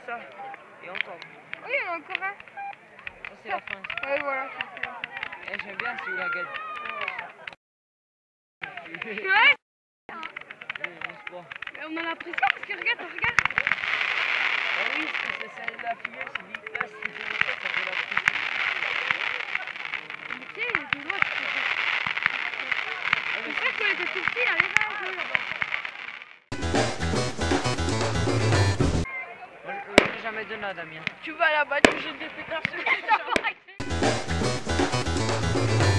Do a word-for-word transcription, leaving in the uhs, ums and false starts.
ça. Et encore. Oui, il y en a encore un. Ça, c'est la fin. Oui, voilà. Eh, j'aime bien si la gagne. Ouais. Bon. On a l'impression parce que regarde, regarde. Ah oui, c'est la filleule, c'est vite là, c'est ça fait la pression. Mais tu sais, il y a de l'eau. C'est vrai qu'on était tout petits, là, les gars, jouer là-bas. Moi, je n'ai jamais donné à Damien. Tu vas là-bas, tu jettes des pétards sur les gens.